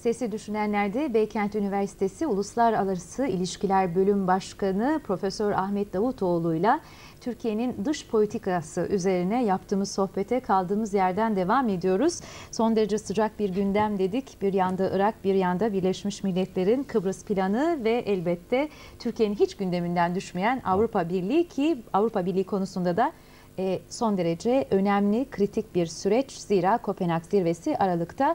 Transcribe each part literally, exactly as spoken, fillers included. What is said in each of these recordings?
Sesi Düşünenler'de Beykent Üniversitesi Uluslararası İlişkiler Bölüm Başkanı Profesör Ahmet Davutoğlu'yla Türkiye'nin dış politikası üzerine yaptığımız sohbete kaldığımız yerden devam ediyoruz. Son derece sıcak bir gündem dedik. Bir yanda Irak, bir yanda Birleşmiş Milletler'in Kıbrıs planı ve elbette Türkiye'nin hiç gündeminden düşmeyen Avrupa Birliği, ki Avrupa Birliği konusunda da son derece önemli, kritik bir süreç. Zira Kopenhag Zirvesi Aralık'ta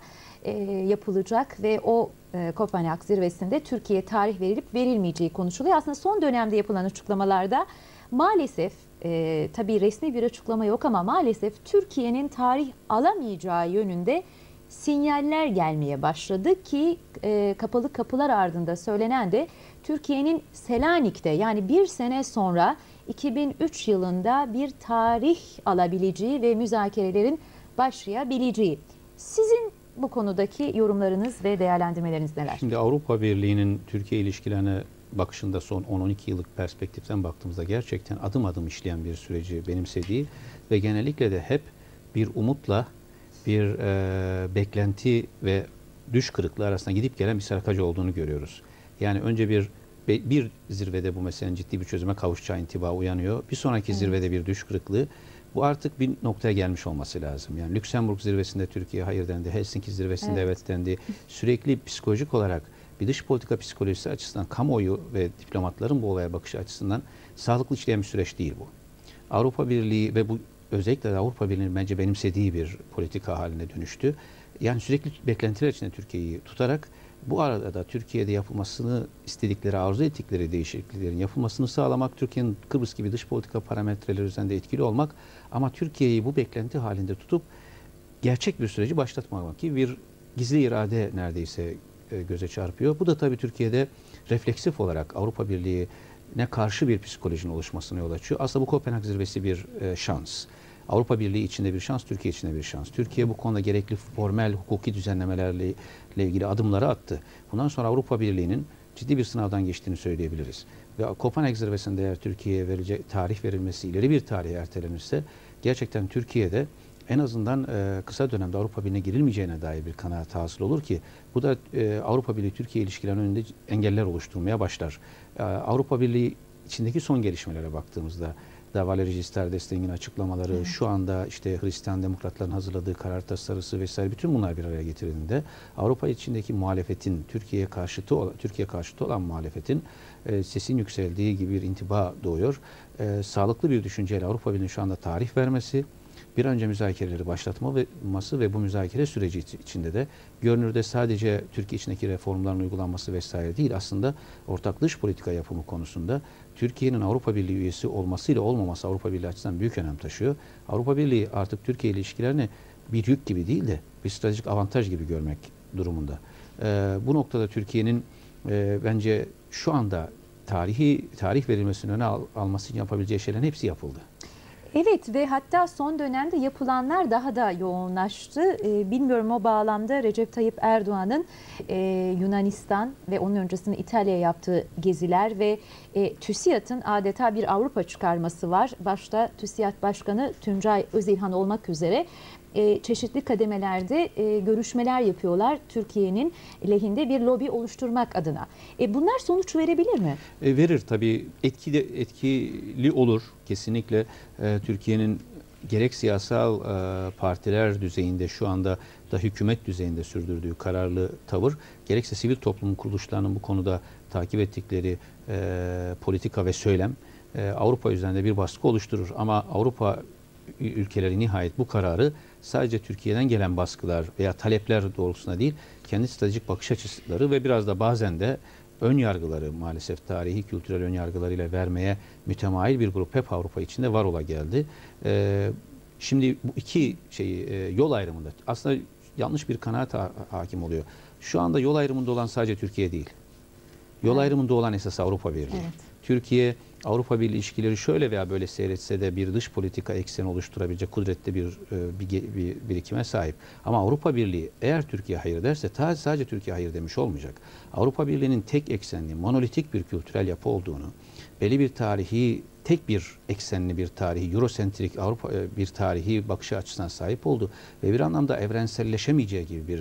yapılacak ve o Kopenhag Zirvesi'nde Türkiye tarih verilip verilmeyeceği konuşuluyor. Aslında son dönemde yapılan açıklamalarda maalesef e, tabii resmi bir açıklama yok ama maalesef Türkiye'nin tarih alamayacağı yönünde sinyaller gelmeye başladı ki e, kapalı kapılar ardında söylenen de Türkiye'nin Selanik'te, yani bir sene sonra iki bin üç yılında bir tarih alabileceği ve müzakerelerin başlayabileceği. Sizin bu konudaki yorumlarınız ve değerlendirmeleriniz neler? Şimdi Avrupa Birliği'nin Türkiye ilişkilerine bakışında son on on iki yıllık perspektiften baktığımızda gerçekten adım adım işleyen bir süreci benimsediği ve genellikle de hep bir umutla bir e, beklenti ve düş kırıklığı arasında gidip gelen bir sarkacı olduğunu görüyoruz. Yani önce bir bir zirvede bu meselenin ciddi bir çözüme kavuşacağı intiba uyanıyor. Bir sonraki evet. zirvede bir düş kırıklığı. Bu artık bir noktaya gelmiş olması lazım. Yani Lüksemburg zirvesinde Türkiye hayır dendi, Helsinki zirvesinde evet, evet dendi. Sürekli psikolojik olarak bir dış politika psikolojisi açısından kamuoyu ve diplomatların bu olaya bakışı açısından sağlıklı işleyen bir süreç değil bu. Avrupa Birliği ve bu özellikle de Avrupa Birliği'nin bence benimsediği bir politika haline dönüştü. Yani sürekli beklentiler içinde Türkiye'yi tutarak bu arada da Türkiye'de yapılmasını istedikleri, arzu ettikleri değişikliklerin yapılmasını sağlamak, Türkiye'nin Kıbrıs gibi dış politika parametreleri üzerinde etkili olmak ama Türkiye'yi bu beklenti halinde tutup gerçek bir süreci başlatmamak gibi bir gizli irade neredeyse göze çarpıyor. Bu da tabii Türkiye'de refleksif olarak Avrupa Birliği'ne karşı bir psikolojinin oluşmasına yol açıyor. Aslında bu Kopenhag Zirvesi bir e, şans. Avrupa Birliği içinde bir şans, Türkiye içinde bir şans. Türkiye bu konuda gerekli formel hukuki düzenlemelerle ilgili adımları attı. Bundan sonra Avrupa Birliği'nin ciddi bir sınavdan geçtiğini söyleyebiliriz. Ve Kopenhag Zirvesi'nde eğer Türkiye'ye verecek tarih verilmesi ileri bir tarihe ertelenirse gerçekten Türkiye'de en azından e, kısa dönemde Avrupa Birliği'ne girilmeyeceğine dair bir kanaat hasıl olur ki bu da e, Avrupa Birliği-Türkiye ilişkilerinin önünde engeller oluşturmaya başlar. E, Avrupa Birliği içindeki son gelişmelere baktığımızda da Valéry Giscard d'Estaing'in açıklamaları, evet. şu anda işte Hristiyan Demokratların hazırladığı karar tasarısı vesaire bütün bunlar bir araya getirildiğinde Avrupa içindeki muhalefetin, Türkiye'ye karşıtı Türkiye karşıtı olan muhalefetin e, sesin yükseldiği gibi bir intiba doğuyor. E, sağlıklı bir düşünceyle Avrupa Birliği'nin şu anda tarih vermesi, bir an önce müzakereleri başlatması ve bu müzakere süreci içinde de görünürde sadece Türkiye içindeki reformların uygulanması vesaire değil, aslında ortak dış politika yapımı konusunda Türkiye'nin Avrupa Birliği üyesi olmasıyla olmaması Avrupa Birliği açısından büyük önem taşıyor. Avrupa Birliği artık Türkiye ile ilişkilerini bir yük gibi değil de bir stratejik avantaj gibi görmek durumunda. Ee, bu noktada Türkiye'nin e, bence şu anda tarihi tarih verilmesinin öne al, alması için yapabileceği şeylerin hepsi yapıldı. Evet ve hatta son dönemde yapılanlar daha da yoğunlaştı. Ee, bilmiyorum o bağlamda Recep Tayyip Erdoğan'ın e, Yunanistan ve onun öncesinde İtalya'ya yaptığı geziler ve e, TÜSİAD'ın adeta bir Avrupa çıkarması var. Başta TÜSİAD Başkanı Tuncay Özilhan olmak üzere e, çeşitli kademelerde e, görüşmeler yapıyorlar Türkiye'nin lehinde bir lobi oluşturmak adına. E, bunlar sonuç verebilir mi? E, verir tabii, etkili, etkili olur kesinlikle. E, Türkiye'nin gerek siyasal e, partiler düzeyinde şu anda da hükümet düzeyinde sürdürdüğü kararlı tavır, gerekse sivil toplum kuruluşlarının bu konuda takip ettikleri e, politika ve söylem e, Avrupa üzerinde bir baskı oluşturur. Ama Avrupa ülkeleri nihayet bu kararı sadece Türkiye'den gelen baskılar veya talepler doğrultusunda değil, kendi stratejik bakış açıları ve biraz da bazen de ön yargıları, maalesef tarihi, kültürel ön yargılarıyla vermeye mütemayil bir grup hep Avrupa içinde var ola geldi. Ee, şimdi bu iki şeyi e, yol ayrımında aslında yanlış bir kanaat ha hakim oluyor. Şu anda yol ayrımında olan sadece Türkiye değil. Yol evet. ayrımında olan esas Avrupa Birliği. Evet. Türkiye Avrupa Birliği ilişkileri şöyle veya böyle seyretse de bir dış politika ekseni oluşturabilecek kudretli bir, bir, bir birikime sahip. Ama Avrupa Birliği eğer Türkiye hayır derse sadece Türkiye hayır demiş olmayacak. Avrupa Birliği'nin tek eksenli, monolitik bir kültürel yapı olduğunu, belli bir tarihi, tek bir eksenli bir tarihi, Eurosentrik Avrupa bir tarihi bakış açısına sahip oldu ve bir anlamda evrenselleşemeyeceği gibi bir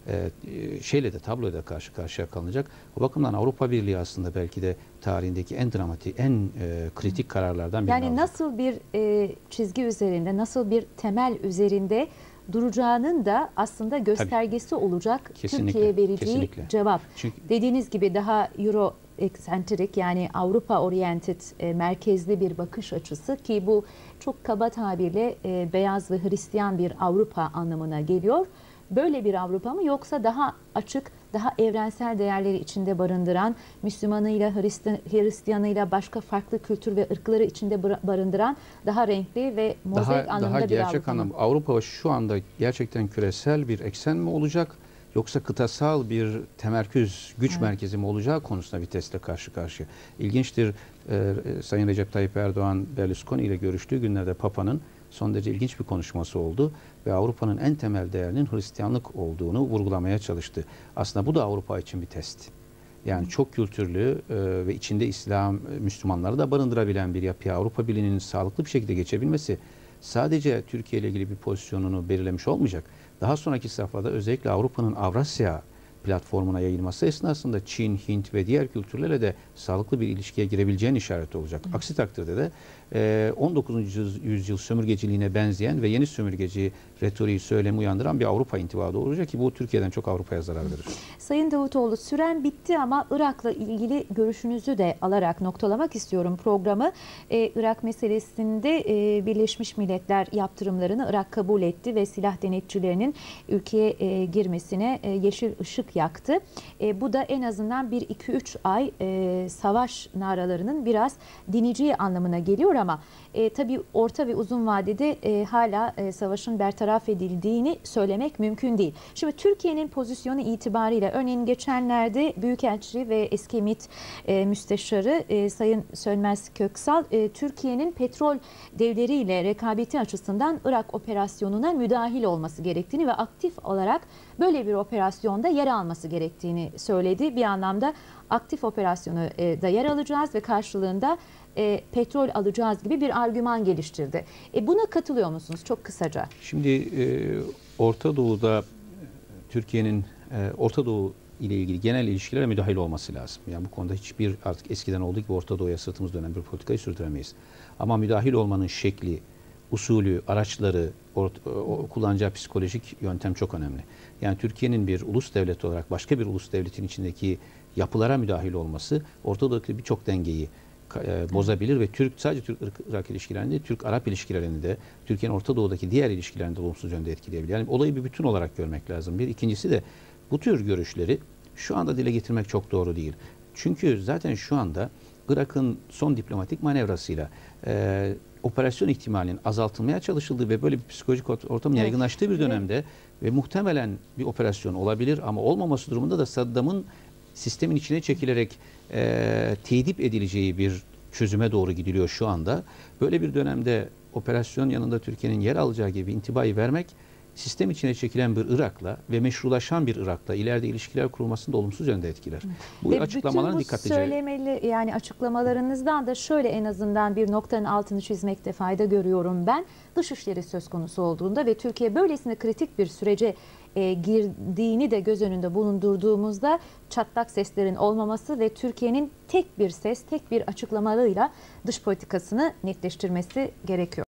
e, şeyle de tabloyla da karşı karşıya kalınacak. O bakımdan Avrupa Birliği aslında belki de tarihindeki en dramatik, en e, kritik kararlardan biri. Yani alacak. nasıl bir e, çizgi üzerinde, nasıl bir temel üzerinde duracağının da aslında göstergesi Tabii. olacak Türkiye'ye vereceği kesinlikle. cevap. Çünkü dediğiniz gibi daha Euro eksentrik, yani Avrupa oriented, e, merkezli bir bakış açısı, ki bu çok kaba tabirle e, beyaz ve Hristiyan bir Avrupa anlamına geliyor. Böyle bir Avrupa mı, yoksa daha açık, daha evrensel değerleri içinde barındıran, Müslümanıyla, Hristiyanıyla, başka farklı kültür ve ırkları içinde barındıran, daha renkli ve mozaik daha, anlamda daha bir gerçek Avrupa anlam. mı? Avrupa şu anda gerçekten küresel bir eksen mi olacak, yoksa kıtasal bir temerküz, güç evet. merkezi mi olacağı konusunda bir testle karşı karşıya. İlginçtir, e, Sayın Recep Tayyip Erdoğan Berlusconi ile görüştüğü günlerde Papa'nın son derece ilginç bir konuşması oldu ve Avrupa'nın en temel değerinin Hristiyanlık olduğunu vurgulamaya çalıştı. Aslında bu da Avrupa için bir test. Yani çok kültürlü e, ve içinde İslam, Müslümanları da barındırabilen bir yapıya Avrupa Birliği'nin sağlıklı bir şekilde geçebilmesi sadece Türkiye ile ilgili bir pozisyonunu belirlemiş olmayacak. Daha sonraki safhada özellikle Avrupa'nın Avrasya platformuna yayılması esnasında Çin, Hint ve diğer kültürlerle de sağlıklı bir ilişkiye girebileceğinin işareti olacak. Hı. Aksi takdirde de e, on dokuzuncu yüzyıl sömürgeciliğine benzeyen ve yeni sömürgeci retoriği, söylemi uyandıran bir Avrupa intibağı olacak ki bu Türkiye'den çok Avrupa'ya zarar verir. Sayın Davutoğlu, süren bitti ama Irak'la ilgili görüşünüzü de alarak noktalamak istiyorum programı. Ee, Irak meselesinde e, Birleşmiş Milletler yaptırımlarını Irak kabul etti ve silah denetçilerinin ülkeye e, girmesine e, yeşil ışık yaktı. E, bu da en azından bir iki üç ay e, savaş naralarının biraz dineceği anlamına geliyor ama e, tabii orta ve uzun vadede e, hala e, savaşın bertaraf edildiğini söylemek mümkün değil. Şimdi Türkiye'nin pozisyonu itibariyle, örneğin geçenlerde Büyükelçi ve eski MİT e, Müsteşarı e, Sayın Sönmez Köksal, e, Türkiye'nin petrol devleriyle rekabeti açısından Irak operasyonuna müdahil olması gerektiğini ve aktif olarak böyle bir operasyonda yer alması gerektiğini söyledi. Bir anlamda aktif operasyonu e, da yer alacağız ve karşılığında e, petrol alacağız gibi bir argüman geliştirdi. E, buna katılıyor musunuz? Çok kısaca. Şimdi e, Orta Doğu'da Türkiye'nin e, Orta Doğu ile ilgili genel ilişkilere müdahil olması lazım. Yani bu konuda hiçbir, artık eskiden olduğu gibi Orta Doğu'ya sırtımız dönen bir politikayı sürdüremeyiz. Ama müdahil olmanın şekli, usulü, araçları, orta, o, kullanacağı psikolojik yöntem çok önemli. Yani Türkiye'nin bir ulus devleti olarak başka bir ulus devletin içindeki yapılara müdahil olması Orta Doğu'daki birçok dengeyi e, bozabilir ve Türk sadece Türk-Irak ilişkilerinde değil, Türk-Arap ilişkilerinde de, Türkiye'nin Orta Doğu'daki diğer ilişkilerinde olumsuz yönde etkileyebilir. Yani olayı bir bütün olarak görmek lazım. Bir ikincisi de bu tür görüşleri şu anda dile getirmek çok doğru değil. Çünkü zaten şu anda Irak'ın son diplomatik manevrasıyla e, operasyon ihtimalinin azaltılmaya çalışıldığı ve böyle bir psikolojik ortamın evet. yaygınlaştığı bir dönemde evet. ve muhtemelen bir operasyon olabilir ama olmaması durumunda da Saddam'ın sistemin içine çekilerek e, tedip edileceği bir çözüme doğru gidiliyor şu anda. Böyle bir dönemde operasyon yanında Türkiye'nin yer alacağı gibi intibayı vermek, sistem içine çekilen bir Irak'la ve meşrulaşan bir Irak'la ileride ilişkiler kurulmasını da olumsuz yönde etkiler. Bu ve açıklamaların dikkatlice... söylemeli, yani açıklamalarınızdan da şöyle en azından bir noktanın altını çizmekte fayda görüyorum ben. Dışişleri söz konusu olduğunda ve Türkiye böylesine kritik bir sürece e, girdiğini de göz önünde bulundurduğumuzda çatlak seslerin olmaması ve Türkiye'nin tek bir ses, tek bir açıklamalıyla dış politikasını netleştirmesi gerekiyor.